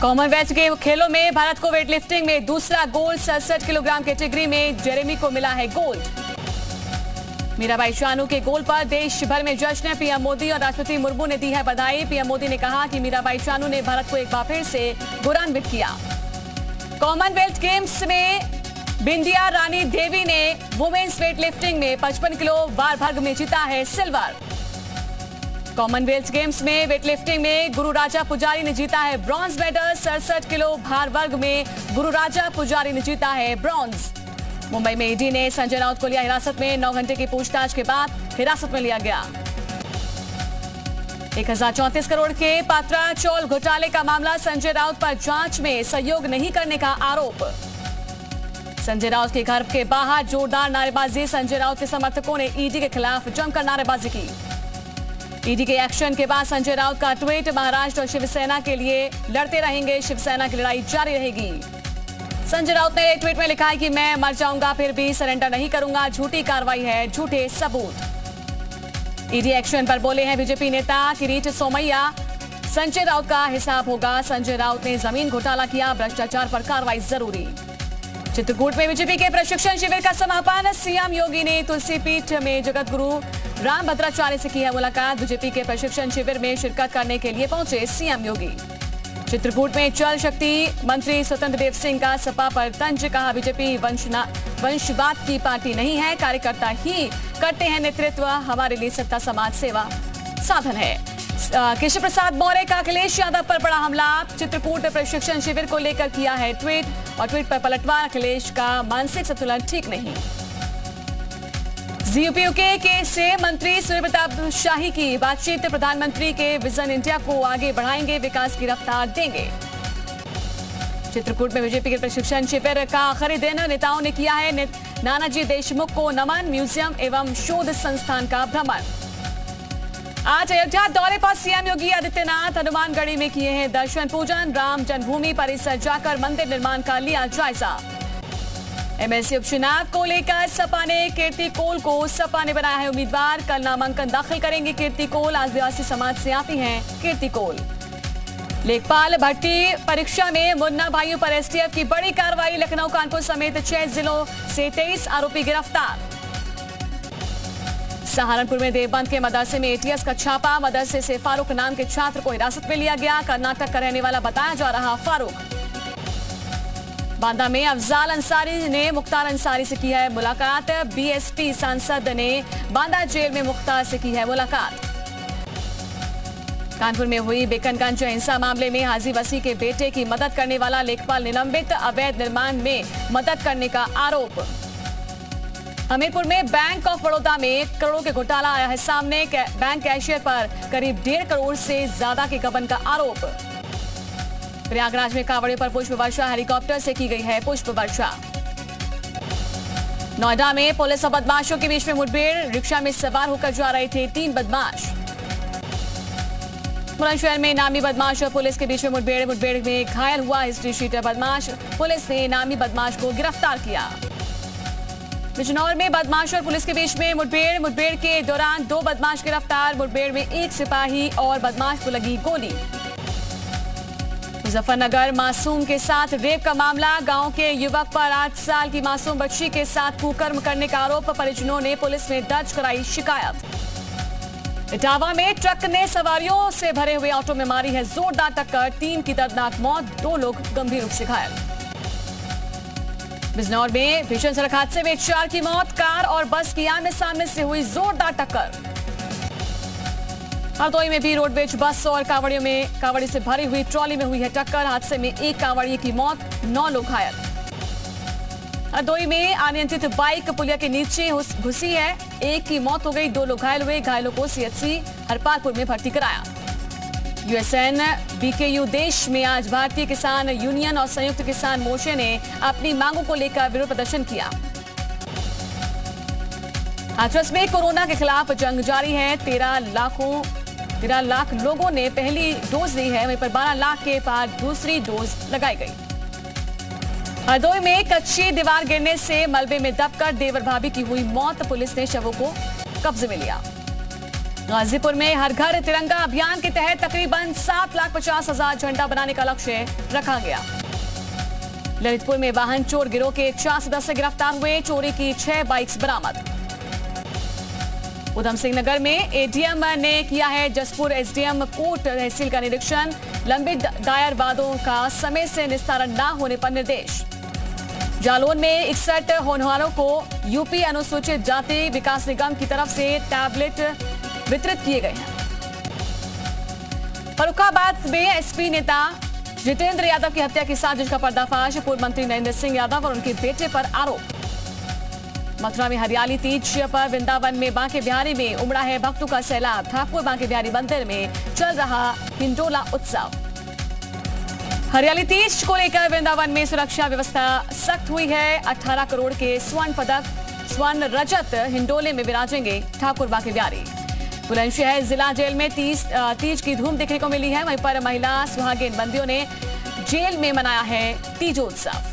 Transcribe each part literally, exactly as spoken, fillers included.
Commonwealth के खेलों में भारत को वेटलिफ्टिंग में दूसरा गोल्ड, सड़सठ किलोग्राम कैटेगरी में जेरेमी को मिला है गोल्ड। मीराबाई चानू के गोल पर देश भर में जश्न। पीएम मोदी और राष्ट्रपति मुर्मू ने दी है बधाई। पीएम मोदी ने कहा कि मीराबाई चानू ने भारत को एक बार फिर से गौरवान्वित किया। कॉमनवेल्थ गेम्स में बिंदिया रानी देवी ने वुमेन्स वेटलिफ्टिंग में पचपन किलो भार वर्ग में जीता है सिल्वर। कॉमनवेल्थ गेम्स में वेटलिफ्टिंग में गुरुराजा पुजारी ने जीता है ब्रॉन्ज मेडल। सड़सठ किलो भार वर्ग में गुरुराजा पुजारी ने जीता है ब्रॉन्ज। मुंबई में ईडी ने संजय राउत को लिया हिरासत में। नौ घंटे की पूछताछ के बाद हिरासत में लिया गया। एक हजार चौंतीस करोड़ के पात्रा चौल घोटाले का मामला। संजय राउत पर जांच में सहयोग नहीं करने का आरोप। संजय राउत के घर के बाहर जोरदार नारेबाजी। संजय राउत के समर्थकों ने ईडी के खिलाफ जमकर नारेबाजी की। ईडी के एक्शन के बाद संजय राउत का ट्वीट, महाराष्ट्र और शिवसेना के लिए लड़ते रहेंगे, शिवसेना की लड़ाई जारी रहेगी। संजय राउत ने एक ट्वीट में लिखा है कि मैं मर जाऊंगा फिर भी सरेंडर नहीं करूंगा, झूठी कार्रवाई है, झूठे सबूत। ईडी एक्शन पर बोले हैं बीजेपी नेता किरीट सोमैया, संजय राउत का हिसाब होगा। संजय राउत ने जमीन घोटाला किया, भ्रष्टाचार पर कार्रवाई जरूरी। चित्रकूट में बीजेपी के प्रशिक्षण शिविर का समापन। सीएम योगी ने तुलसी पीठ में जगत गुरु राम भद्राचार्य से की है मुलाकात। बीजेपी के प्रशिक्षण शिविर में शिरकत करने के लिए पहुंचे सीएम योगी। चित्रकूट में जल शक्ति मंत्री स्वतंत्र देव सिंह का सपा पर तंज। कहा बीजेपी वंशवाद की पार्टी नहीं है, कार्यकर्ता ही करते हैं नेतृत्व, हमारे लिए सत्ता समाज सेवा साधन है। केशव प्रसाद मौर्य का अखिलेश यादव पर बड़ा हमला। चित्रकूट प्रशिक्षण शिविर को लेकर किया है ट्वीट और ट्वीट पर पलटवार, अखिलेश का मानसिक संतुलन ठीक नहीं। जीयूपीयूके के से मंत्री सूर्य प्रताप शाही की बातचीत। प्रधानमंत्री के विजन इंडिया को आगे बढ़ाएंगे, विकास की रफ्तार देंगे। चित्रकूट में बीजेपी के प्रशिक्षण शिविर का आखिरी दिन। नेताओं ने किया है नानाजी देशमुख को नमन। म्यूजियम एवं शोध संस्थान का भ्रमण। आज अयोध्या दौरे पर सीएम योगी आदित्यनाथ हनुमानगढ़ी में किए हैं दर्शन पूजन। राम जन्मभूमि परिसर जाकर मंदिर निर्माण का लिया जायजा। एमएलसी उपचुनाव को लेकर सपा ने कीर्ति कोल को सपा ने बनाया है उम्मीदवार। कल नामांकन दाखिल करेंगे कीर्ति कोल। आदिवासी समाज से आती हैं कीर्ति कोल। लेखपाल भर्ती परीक्षा में मुन्ना भाइयों पर एसटीएफ की बड़ी कार्रवाई। लखनऊ, कानपुर समेत छह जिलों से तेईस आरोपी गिरफ्तार। सहारनपुर में देवबंद के मदरसे में एटीएस का छापा। मदरसे से फारूक नाम के छात्र को हिरासत में लिया गया। कर्नाटक का रहने वाला बताया जा रहा फारूक। बांदा में अफजाल अंसारी ने मुख्तार अंसारी से की है मुलाकात। बीएसपी सांसद ने बांदा जेल में मुख्तार से की है मुलाकात। कानपुर में हुई बेकनगंज हिंसा मामले में हाजी वसी के बेटे की मदद करने वाला लेखपाल निलंबित। अवैध निर्माण में मदद करने का आरोप। हमीरपुर में बैंक ऑफ बड़ौदा में करोड़ों के घोटाला आया है सामने। बैंक कैशियर पर करीब डेढ़ करोड़ से ज्यादा के गबन का आरोप। प्रयागराज में कांवड़ियों पर पुष्प वर्षा, हेलीकॉप्टर से की गई है पुष्प वर्षा। नोएडा में पुलिस और बदमाशों के बीच में मुठभेड़। रिक्शा में सवार होकर जा रहे थे तीन बदमाश। बुलंदशहर में नामी बदमाश और पुलिस के बीच में मुठभेड़। मुठभेड़ में घायल हुआ हिस्ट्री शीटर बदमाश। पुलिस ने नामी बदमाश को गिरफ्तार किया। बिजनौर में बदमाश और पुलिस के बीच में मुठभेड़। मुठभेड़ के दौरान दो बदमाश गिरफ्तार। मुठभेड़ में एक सिपाही और बदमाश को लगी गोली। मुजफ्फरनगर मासूम के साथ रेप का मामला। गांव के युवक पर आठ साल की मासूम बच्ची के साथ कुकर्म करने का आरोप। परिजनों ने पुलिस में दर्ज कराई शिकायत। इटावा में ट्रक ने सवारियों से भरे हुए ऑटो में मारी है जोरदार टक्कर। तीन की दर्दनाक मौत, दो लोग गंभीर रूप से घायल। बिजनौर में भीषण सड़क हादसे में चार की मौत। कार और बस की आमने सामने से हुई जोरदार टक्कर। हरदोई में भी रोडवेज बस और कांवड़ियों में कांवड़ी से भरी हुई ट्रॉली में हुई है टक्कर। हादसे में एक कांवड़िए की मौत, नौ लोग घायल। हरदोई में अनियंत्रित बाइक पुलिया के नीचे घुसी है। एक की मौत हो गई, दो लोग घायल हुए। घायलों को सीएचसी हरपालपुर में भर्ती कराया। यूएसएन बीकेयू देश में आज भारतीय किसान यूनियन और संयुक्त किसान मोर्चे ने अपनी मांगों को लेकर विरोध प्रदर्शन किया। हाथरस में कोरोना के खिलाफ जंग जारी है। तेरह लाखों तेरह लाख लोगों ने पहली डोज ली है, वहीं पर बारह लाख के पार दूसरी डोज लगाई गई। हरदोई में कच्ची दीवार गिरने से मलबे में दबकर देवर भाभी की हुई मौत। पुलिस ने शवों को कब्जे में लिया। गाजीपुर में हर घर तिरंगा अभियान के तहत तकरीबन सात लाख पचास हजार झंडा बनाने का लक्ष्य रखा गया। ललितपुर में वाहन चोर गिरोह के चार सदस्य गिरफ्तार हुए, चोरी की छह बाइक्स बरामद। उधम सिंह नगर में एडीएम ने किया है जसपुर एसडीएम कोर्ट तहसील का निरीक्षण, लंबित दायर वादों का समय से निस्तारण न होने पर निर्देश। जालौन में इकसठ होनहारों को यूपी अनुसूचित जाति विकास निगम की तरफ से टैबलेट वितरित किए गए हैं। फर्रुखाबाद में एसपी नेता जितेंद्र यादव की हत्या की साजिश का पर्दाफाश, पूर्व मंत्री नरेंद्र सिंह यादव और उनके बेटे पर आरोप। मथुरा में हरियाली तीज पर वृंदावन में बांके बिहारी में उमड़ा है भक्तों का सैलाब, ठाकुर बांके बिहारी मंदिर में चल रहा हिंडोला उत्सव। हरियाली तीज को लेकर वृंदावन में सुरक्षा व्यवस्था सख्त हुई है। अठारह करोड़ के स्वर्ण पदक स्वर्ण रजत हिंडोले में विराजेंगे ठाकुर बांके बिहारी। बुलंदशहर जिला जेल में तीज तीज की धूम देखने को मिली है, वहीं पर महिला सुहागिन बंदियों ने जेल में मनाया है तीजोत्सव।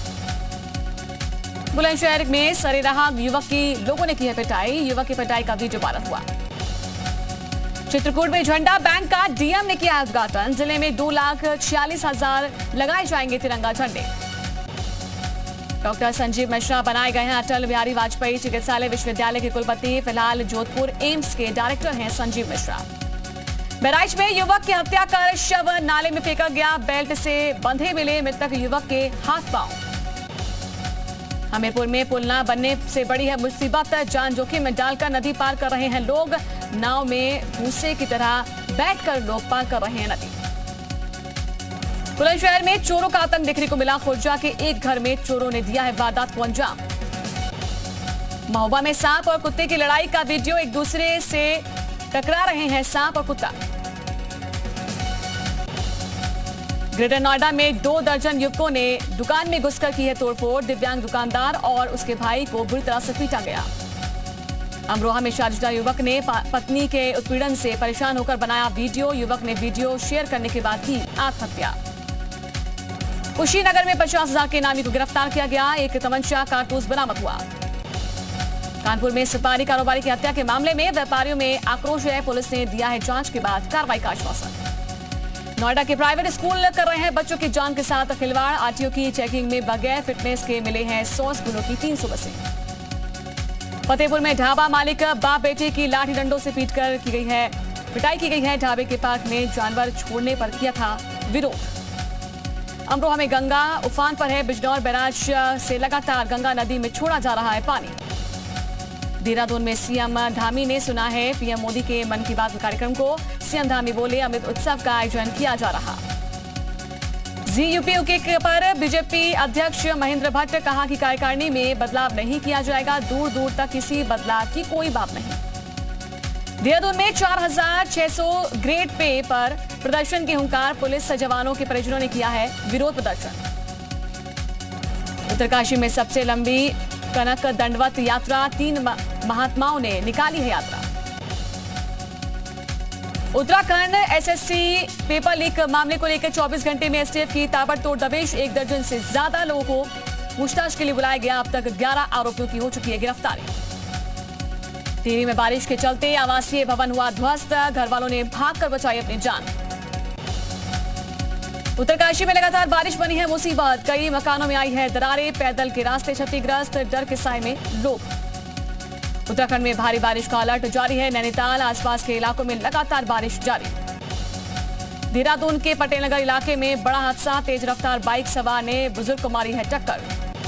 बुलंदशहर में सरेराह युवक की लोगों ने की है पिटाई, युवक की पिटाई का वीडियो वायरल हुआ। चित्रकूट में झंडा बैंक का डीएम ने किया उद्घाटन, जिले में दो लाख छियालीस हजार लगाए जाएंगे तिरंगा झंडे। डॉक्टर संजीव मिश्रा बनाए गए हैं अटल बिहारी वाजपेयी चिकित्सालय विश्वविद्यालय के कुलपति, फिलहाल जोधपुर एम्स के डायरेक्टर हैं संजीव मिश्रा। बहराइच में युवक की हत्या कर शव नाले में फेंका गया, बेल्ट से बंधे मिले मृतक युवक के हाथ पांव। हमीरपुर में पुल न बनने से बड़ी है मुसीबत, जान जोखिम में डालकर नदी पार कर रहे हैं लोग, नाव में भूसे की तरह बैठकर लोग पार कर रहे हैं नदी। बुलंदशहर में चोरों का आतंक देखने को मिला, खुर्जा के एक घर में चोरों ने दिया है वारदात को अंजाम। महोबा में सांप और कुत्ते की लड़ाई का वीडियो, एक दूसरे से टकरा रहे हैं सांप और कुत्ता। ग्रेटर नोएडा में दो दर्जन युवकों ने दुकान में घुसकर की है तोड़फोड़, दिव्यांग दुकानदार और उसके भाई को बुरी तरह से पीटा गया। अमरोहा में शादीशुदा युवक ने पत्नी के उत्पीड़न से परेशान होकर बनाया वीडियो, युवक ने वीडियो शेयर करने के बाद की आत्महत्या। कुशीनगर में पचास हजार के इनामी को गिरफ्तार किया गया, एक तमंचा कारतूस बरामद हुआ। कानपुर में सुपारी कारोबारी की हत्या के मामले में व्यापारियों में आक्रोश है, पुलिस ने दिया है जांच के बाद कार्रवाई का आश्वासन। नोएडा के प्राइवेट स्कूल कर रहे हैं बच्चों की जान के साथ खिलवाड़, आरटीओ की चेकिंग में बगैर फिटनेस के मिले हैं सौ स्कूलों की तीन सौ बसें। फतेहपुर में ढाबा मालिक बाप बेटे की लाठी डंडों से पीटकर की गई है पिटाई की गई है, ढाबे के पार्क में जानवर छोड़ने पर किया था विरोध। अमरोहा में गंगा उफान पर है, बिजनौर बैराज से लगातार गंगा नदी में छोड़ा जा रहा है पानी। देहरादून में सीएम धामी ने सुना है पीएम मोदी के मन की बात कार्यक्रम को, सीएम धामी बोले अमृत उत्सव का आयोजन किया जा रहा। जी यूपी के पर बीजेपी अध्यक्ष महेंद्र भट्ट कहा कि कार्यकारिणी में बदलाव नहीं किया जाएगा, दूर दूर तक किसी बदलाव की कोई बात नहीं। देहरादून में चार हजार छह सौ ग्रेड पे पर प्रदर्शन की हुंकार, पुलिस जवानों के परिजनों ने किया है विरोध प्रदर्शन। उत्तरकाशी में सबसे लंबी कनक दंडवत यात्रा, तीन महात्माओं ने निकाली है यात्रा। उत्तराखंड एसएससी पेपर लीक मामले को लेकर चौबीस घंटे में एसटीएफ की ताबड़तोड़ दबिश, एक दर्जन से ज्यादा लोगों को पूछताछ के लिए बुलाया गया, अब तक ग्यारह आरोपियों की हो चुकी है गिरफ्तारी। टिहरी में बारिश के चलते आवासीय भवन हुआ ध्वस्त, घर वालों ने भागकर बचाई अपनी जान। उत्तरकाशी में लगातार बारिश बनी है मुसीबत, कई मकानों में आई है दरारें, पैदल के रास्ते क्षतिग्रस्त, डर के साए में लोग। उत्तराखंड में भारी बारिश का अलर्ट जारी है, नैनीताल आसपास के इलाकों में लगातार बारिश जारी। देहरादून के पटेल नगर इलाके में बड़ा हादसा, तेज रफ्तार बाइक सवार ने बुजुर्ग को मारी है टक्कर।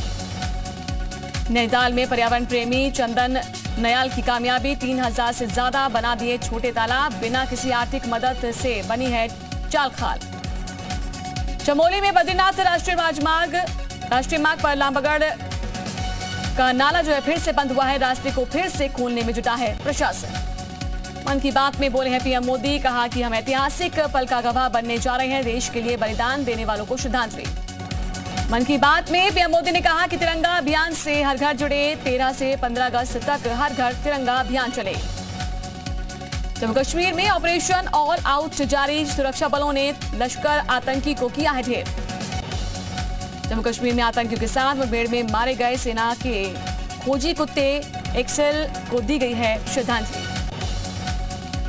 नैनीताल में पर्यावरण प्रेमी चंदन नयाल की कामयाबी, तीन हजार से ज्यादा बना दिए छोटे तालाब, बिना किसी आर्थिक मदद से बनी है चाल खाल। चमोली में बद्रीनाथ राष्ट्रीय राजमार्ग राष्ट्रीय मार्ग पर लामबगढ़ का नाला जो है फिर से बंद हुआ है, रास्ते को फिर से खोलने में जुटा है प्रशासन। मन की बात में बोले हैं पीएम मोदी, कहा कि हम ऐतिहासिक पल का गवाह बनने जा रहे हैं, देश के लिए बलिदान देने वालों को श्रद्धांजलि। मन की बात में पीएम मोदी ने कहा कि तिरंगा अभियान से हर घर जुड़े, तेरह से पंद्रह अगस्त तक हर घर तिरंगा अभियान चले। जम्मू कश्मीर में ऑपरेशन ऑल आउट जारी, सुरक्षा बलों ने लश्कर आतंकी को किया है ढेर। जम्मू कश्मीर में आतंकियों के साथ मुठभेड़ में मारे गए सेना के खोजी कुत्ते एक्सेल को दी गई है श्रद्धांजलि।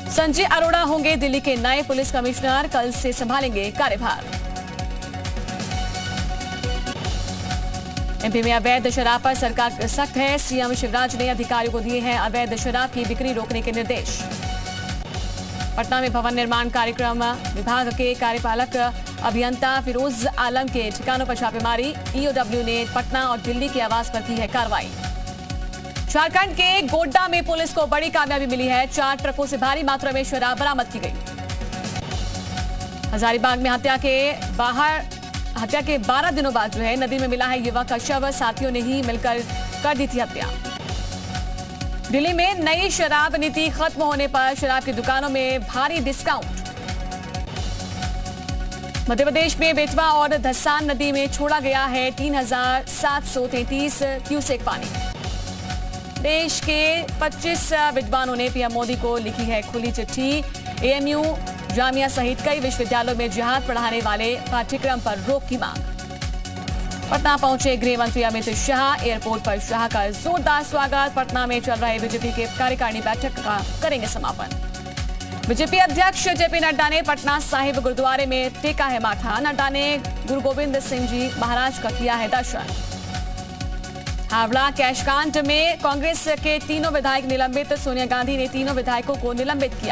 संजय अरोड़ा होंगे दिल्ली के नए पुलिस कमिश्नर, कल से संभालेंगे कार्यभार। एमपी में अवैध शराब पर सरकार सख्त है, सीएम शिवराज ने अधिकारियों को दिए हैं अवैध शराब की बिक्री रोकने के निर्देश। पटना में भवन निर्माण कार्यक्रम विभाग के कार्यपालक अभियंता फिरोज आलम के ठिकानों पर छापेमारी, ईओडब्ल्यू ने पटना और दिल्ली के आवास पर की है कार्रवाई। झारखंड के गोड्डा में पुलिस को बड़ी कामयाबी मिली है, चार ट्रकों से भारी मात्रा में शराब बरामद की गई। हजारीबाग में हत्या के बाहर हत्या के बारह दिनों बाद जो है नदी में मिला है युवक का शव, साथियों ने ही मिलकर कर दी थी हत्या। दिल्ली में नई शराब नीति खत्म होने पर शराब की दुकानों में भारी डिस्काउंट। मध्य प्रदेश में बेतवा और धसान नदी में छोड़ा गया है तीन हजार सात सौ तैंतीस क्यूसेक पानी। देश के पच्चीस विद्वानों ने पीएम मोदी को लिखी है खुली चिट्ठी। एएमयू, जामिया सहित कई विश्वविद्यालयों में जिहाद पढ़ाने वाले पाठ्यक्रम पर रोक की मांग। पटना पहुंचे गृह मंत्री अमित शाह, एयरपोर्ट पर शाह का जोरदार स्वागत। पटना में चल रहे बीजेपी के कार्यकारिणी बैठक का करेंगे समापन। बीजेपी अध्यक्ष जेपी नड्डा ने पटना साहिब गुरुद्वारे में टेका है माथा। नड्डा ने गुरु गोविंद सिंह जी महाराज का किया है दर्शन। हावड़ा कैशकांड में कांग्रेस के तीनों विधायक निलंबित, सोनिया गांधी ने तीनों विधायकों को निलंबित किया।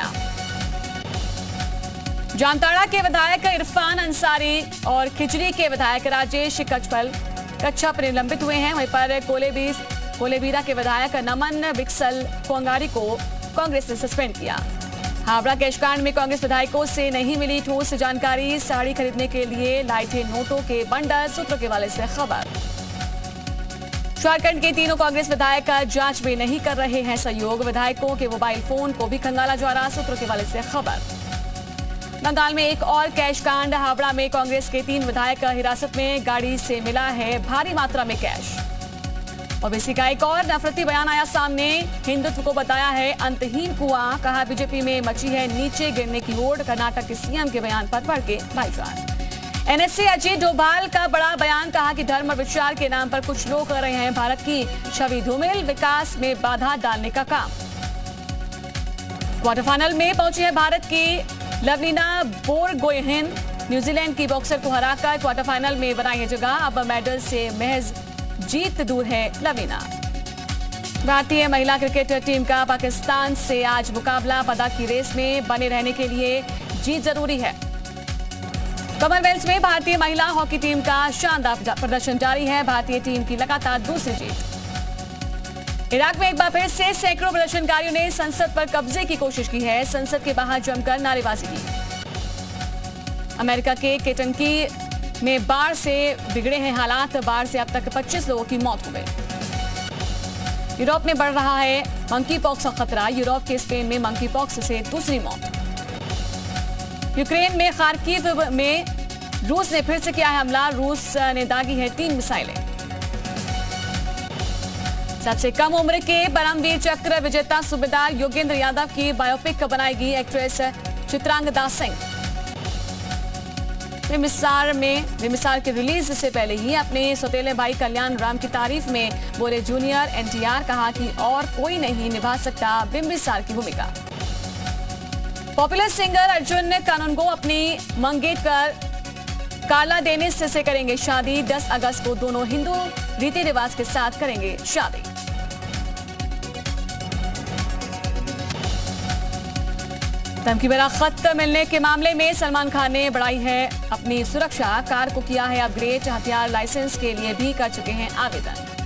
जामताड़ा के विधायक इरफान अंसारी और खिचड़ी के विधायक राजेश कच्छप कच्छप निलंबित हुए हैं। वहीं पर कोलेबीर कोलेबीरा के विधायक नमन विक्सल कोंगारी को कांग्रेस ने सस्पेंड किया। हावड़ा कैशकांड में कांग्रेस विधायकों से नहीं मिली ठोस जानकारी, साड़ी खरीदने के लिए लाए थे नोटों के बंडल, सूत्रों के हवाले से खबर। झारखंड के तीनों कांग्रेस विधायक जांच में नहीं कर रहे हैं सहयोग, विधायकों के मोबाइल फोन को भी खंगाला जा रहा, सूत्रों के हवाले से खबर। बंगाल में एक और कैश कांड, हावड़ा में कांग्रेस के तीन विधायक हिरासत में, गाड़ी से मिला है भारी मात्रा में कैश। ओबीसी का एक और नफरती बयान आया सामने, हिंदुत्व को बताया है अंतहीन कुआं, कहा बीजेपी में मची है नीचे गिरने की होड़। कर्नाटक के सीएम के बयान पर बढ़ के भाईचारा। एनएसए अजय डोभाल का बड़ा बयान, कहा कि धर्म और विचार के नाम पर कुछ लोग कर रहे हैं भारत की छवि धूमिल, विकास में बाधा डालने का काम। क्वार्टर फाइनल में पहुंची है भारत की लवलीना बोरगोहेन, न्यूजीलैंड की बॉक्सर को हराकर क्वार्टर फाइनल में बनाई है जगह। अब मेडल से महज जीत दूर है लवलीना। भारतीय महिला क्रिकेट टीम का पाकिस्तान से आज मुकाबला, पदक की रेस में बने रहने के लिए जीत जरूरी है। कॉमनवेल्थ में भारतीय महिला हॉकी टीम का शानदार प्रदर्शन जारी है, भारतीय टीम की लगातार दूसरी जीत। इराक में एक बार फिर से सैकड़ों प्रदर्शनकारियों ने संसद पर कब्जे की कोशिश की है, संसद के बाहर जमकर नारेबाजी की। अमेरिका के केंटकी में बाढ़ से बिगड़े हैं हालात, बाढ़ से अब तक पच्चीस लोगों की मौत हो गई। यूरोप में बढ़ रहा है मंकी पॉक्स का खतरा, यूरोप के स्पेन में मंकी पॉक्स से दूसरी मौत। यूक्रेन में खार्किव में रूस ने फिर से किया है हमला, रूस ने दागी है तीन मिसाइलें। सबसे कम उम्र के परमवीर चक्र विजेता सूबेदार योगेंद्र यादव की बायोपिक बनाएगी एक्ट्रेस चित्रांगदा सिंह। बेमिसाल में बेमिसाल के रिलीज से पहले ही अपने सौतेले भाई कल्याण राम की तारीफ में बोले जूनियर एनटीआर, कहा कि और कोई नहीं निभा सकता बिम्बिसार की भूमिका। पॉपुलर सिंगर अर्जुन कानूनगो अपनी मंगेतर कार्ला डेनिस से करेंगे शादी, दस अगस्त को दोनों हिंदू रीति रिवाज के साथ करेंगे शादी। धमकी भरा खत मिलने के मामले में सलमान खान ने बढ़ाई है अपनी सुरक्षा, कार को किया है अपग्रेड, हथियार लाइसेंस के लिए भी कर चुके हैं आवेदन।